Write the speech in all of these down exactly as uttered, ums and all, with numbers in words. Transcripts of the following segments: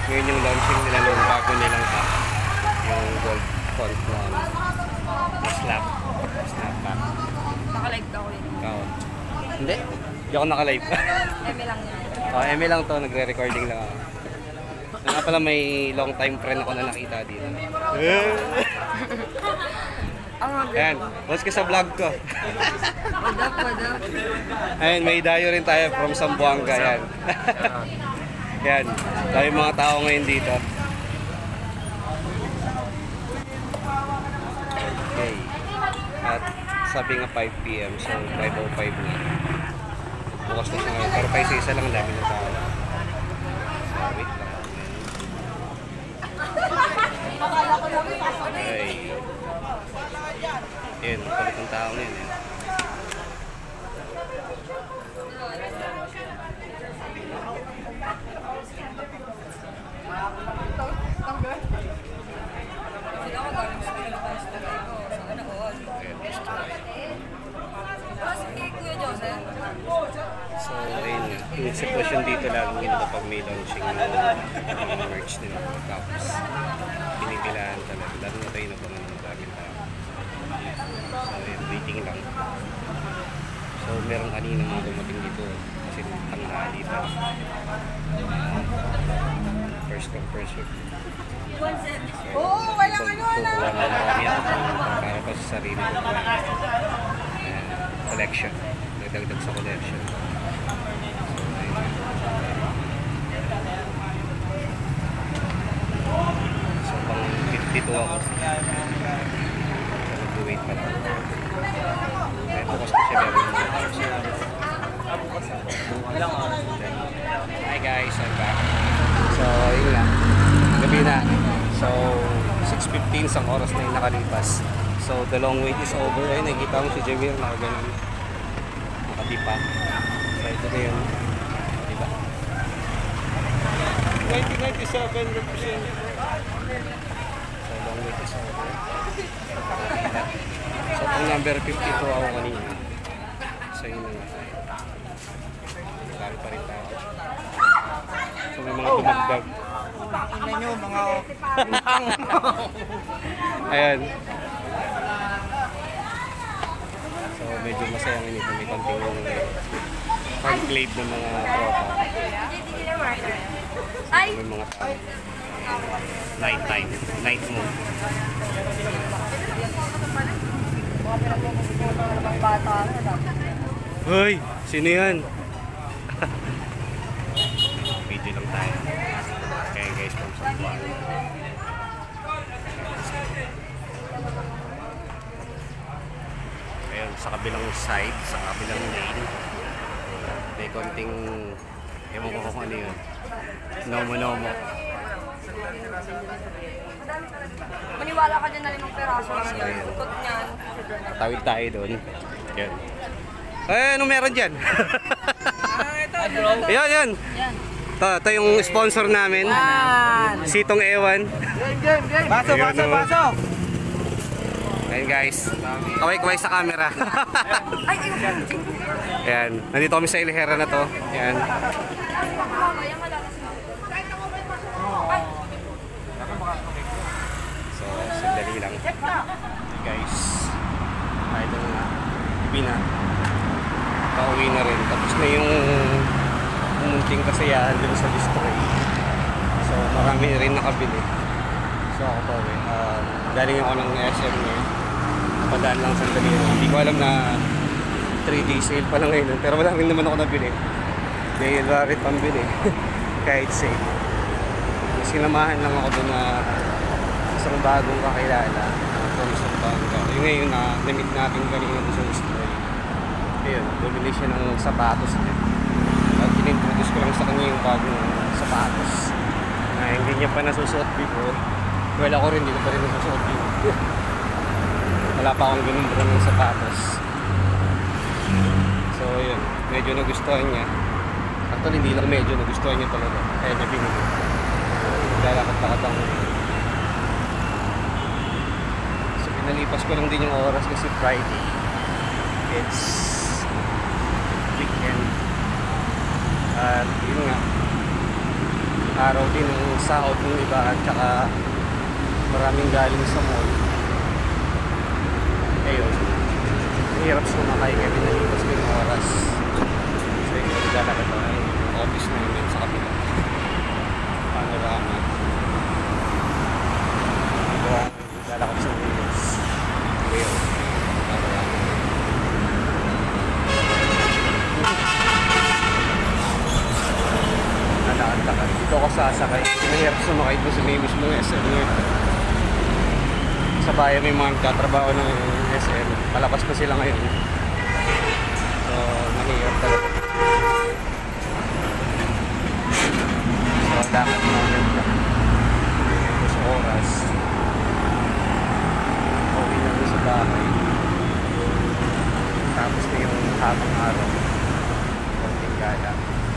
Ngayon yung launching nila nung bago nilang pack. Yung gold font na slap. Snap pack. Naka-live ka ko yun. Oo. Hindi. Hindi ako naka-live. Eme lang yan. Oh, Eme lang to. Nagre-recording lang ako. Nga pala may long time friend ako na nakita dito. Ayan. Watch ka sa vlog ko. Wadap, wadap. Ayan, may dayo rin tayo from Zamboanga. Ayan. Yan, dami mga tao ngayon dito. Okay. At sabi nga five p m so five oh five na. Bukas na siya ngayon. Pero pa isa-isa lang dami ng tao. So, wait lang. Okay. Yan, palit ng tao ngayon eh. So, ayun nga. Yung sitwasyon dito laging yun kapag may launching ng merch nila. Tapos, pinipilaan talaga. Lalo na tayo nabangan ng maraming tao. So, ayun, waiting lang. So, meron kanina mga dumating dito. Kasi tanghali pa. First come, first serve. Oo, walang ano, wala. Kukuha na marami ako para pa sa sarili ko. Collection. Nagdagdag sa collection. So, pang dito ako. Nag-wait pa lang. Kaya bukas ko siya meron mga tao. Hi guys, I'm back. So, yun lang. Gabi na. So, six fifteen isang oras na yung nakalipas. So, the long wait is over. Ay, nakikita mo si Jamir na ganun. Nakatipa. So, ito na yun. Diba? nineteen ninety-seven represent. So, long wait is over. So, pang number fifty-two ako kanina. So, yun na. Dami pa rin tayo. So, may mga dumagdag. Ina nyo, mga Ayan. So, medyo masayang inito. May konting conclave ng mga tropa. Ay! May mga tao. Night time. Night mode. Hoy! Sino yan? Video lang tayo. Kaya guys, from Zamboanga. Ayun, sa kabilang side, sa kabilang lane, may konting, ewan ko kung ano yun, nomo-nomo. Maniwala ka dyan na limang peraso lang yan. Bukod niyan. Tawid tayo doon. Yan. Eh, ano meron dyan? Yan, yan. Ito, ito yung sponsor namin. Sitong Ewan. baso, baso, baso. Ayan guys. Kaway-kaway sa camera. Ay, ay, Ayan. Nandito kami sa Ilihera na to. Ayan. So, sandali lang. Guys. Idol na. Ibi na. Pauwi na rin. Tapos na yung munting kasayahan dun sa display. So, marami rin nakabili. So, ako pa rin. Um, galing ako ng S M ngayon. Padaan lang sandali. Hindi ko alam na three day sale pa lang ngayon. Pero wala rin naman ako nabili. Dahil wala rin pambili. Kahit sale. Sinamahan lang ako doon na isang bagong kakilala uh, from Zamboanga. Yung ngayon na na-meet natin kanina doon sa display. Ayun, bumili siya ng sapatos niya. At inintroduce ko lang sa kanya yung bagong sapatos na hindi niya pa nasusuot before. Well, ako rin, hindi ko pa rin nasusuot before. Wala pa akong ganun bro ng sapatos. So, ayun, medyo nagustuhan niya. Actually, hindi lang medyo nagustuhan niya talaga. Kaya niya binili. Lalakad-lakad ako. So, pinalipas ko lang din yung oras kasi Friday. It's weekend. At yun nga, araw din ng sahod ng iba at saka maraming galing sa mall. Ayun, hirap sumakay kaya pinalipas ko yung oras. So yun, naglalakad ako ng office namin sa kapila. Panorama. Naglalakad sa windows. Ayun, panorama. Nalakad-lakad. Dito ako sasakay. Mahirap sumakay doon sa may mismong S M ngayon. Sa bayan may mga nagtatrabaho ng S M. Palabas na sila ngayon. So, mahirap talaga. So, dapat moment na. Sa oras. Pauwi na doon sa bahay. Tapos na yung habang araw. Konting gala.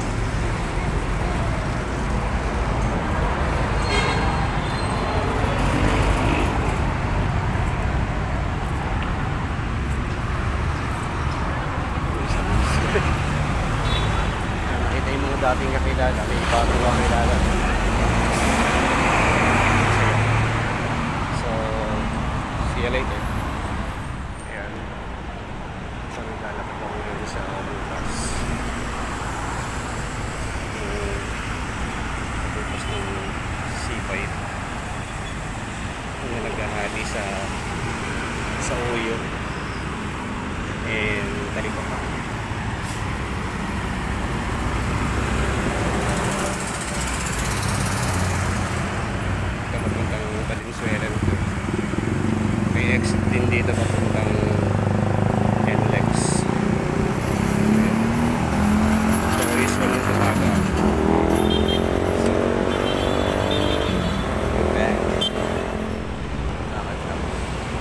Nakita yung mga dating kakilala, may bagong kakilala. So, see you later. Ayan. So, naglalakad ako ngayon sa bukas. Yung bukas ng C five. Yung naghahali sa sa Uyo. And Talipapa. Papuntang Valenzuela nito. May exit din dito papuntang N L E X. So, usual yung tumaga. So, good back. Lakad lang.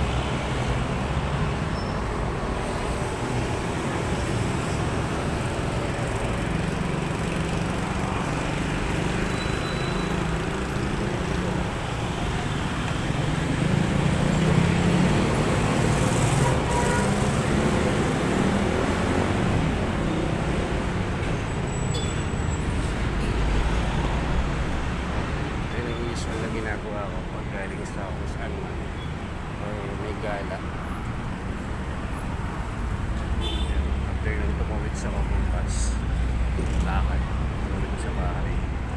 Ginagawa ko pag galing sa kung saan man or may gala. After nung tumawid sa Pampas, lakad tumawid sa bahay.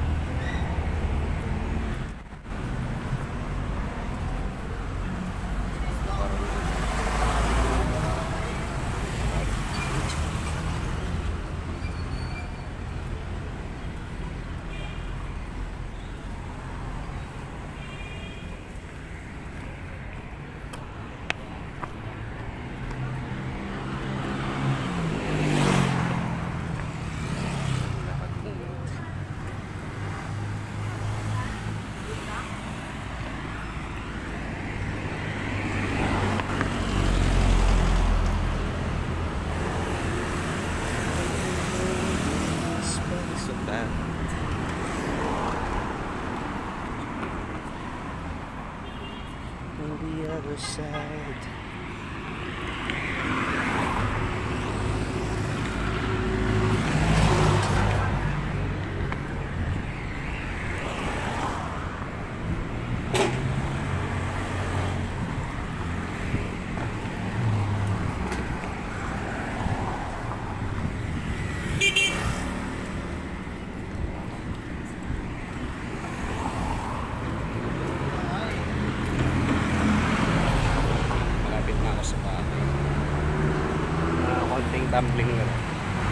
On the other side. Konting tumbling na rin.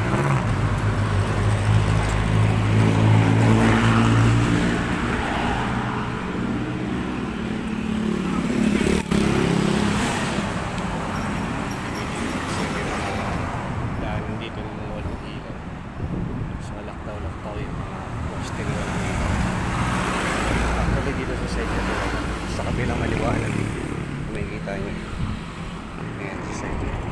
Dahil dito ng mga walang ilaw. So laktaw-laktaw yung mga poste na walang ilaw. Actually dito sa side na ito, sa kabilang maliwanag, may kita nyo. Ayan sa side na.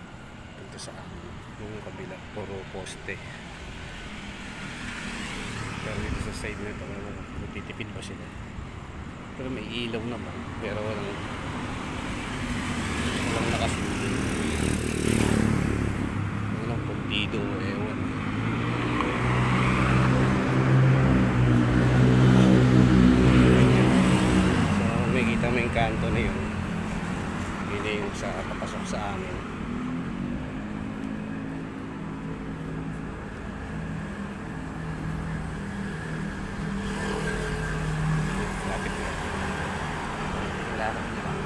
Sa yung kabila puro poste. Pero dito sa side na ito, titipid ba sila? Pero may ilaw naman. Pero walang walang nakasundi. Walang puntido, ewan. So may kita mo yung kanto na yun. Yun na yung sa papasok sa amin. Lapit na. Lapit na lang.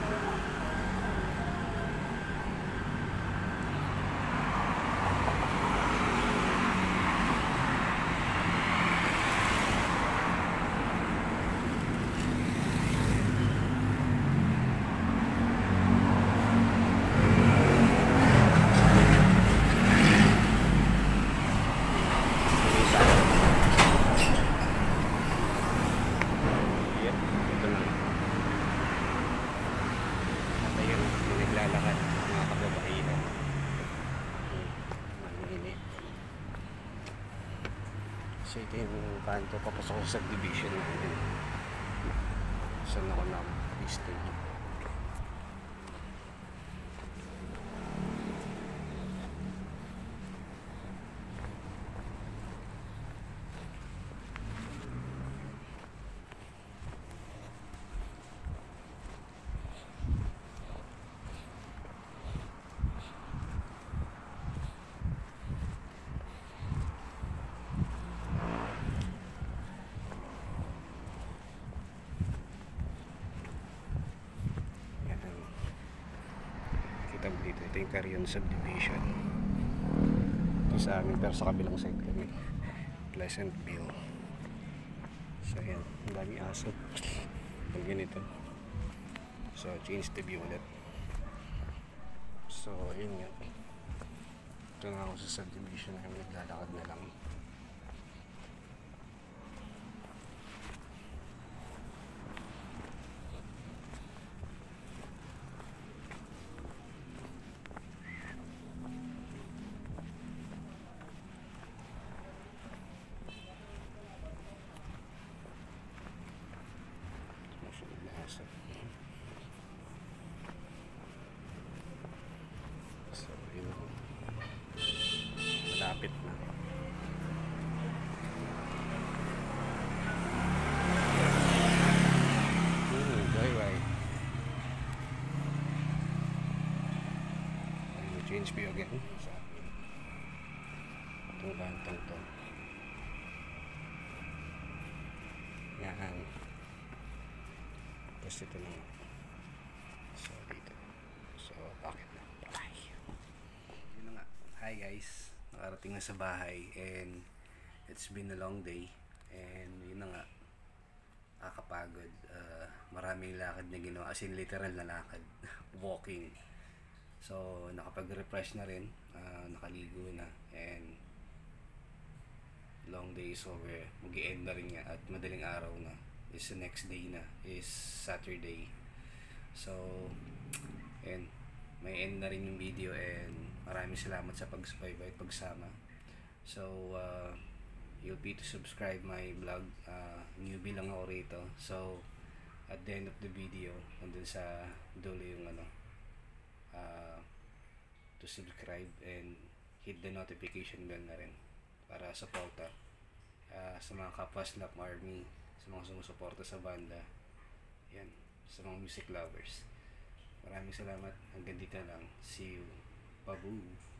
Yep, ito na. At ayun, may naglalakad mga kababaihan. Maninit. So ito yung kanto papasok sa subdivision natin. Saan ako na stay. Kita mo dito, ito yung Carrion subdivision. Ito sa amin, pero sa kabilang side kami, Pleasantville. So yan, ang daming aso pag ganito. So change the view ulit. So yun nga, ito na ako sa subdivision na naglalakad na lang. So yun ako, malapit na. Hmm, bye-bye. Ayun, change view again sa akin. Itong kantong to. Yan. Tapos ito na. So dito. So bakit na? Bye. Yun na nga. Hi guys. Nakarating na sa bahay and it's been a long day and yun na nga. Nakakapagod. Uh, maraming lakad na ginawa. As in literal na lakad. Walking. So nakapag-refresh na rin. Uh, nakaligo na and long day is over. Mag-i-end na rin nga at madaling araw na is the next day na is Saturday. So and may end na rin yung video and maraming salamat sa pag-subscribe at pagsama. So uh, you'll be to subscribe my vlog. Uh, newbie lang ako rito. So at the end of the video nandun sa dulo yung ano uh, to subscribe and hit the notification bell na rin para suporta uh, sa mga kapwa Slap Army, sa mga sumusuporta sa banda, yan, sa mga music lovers. Maraming salamat. Hanggang dito lang. See you. Babu.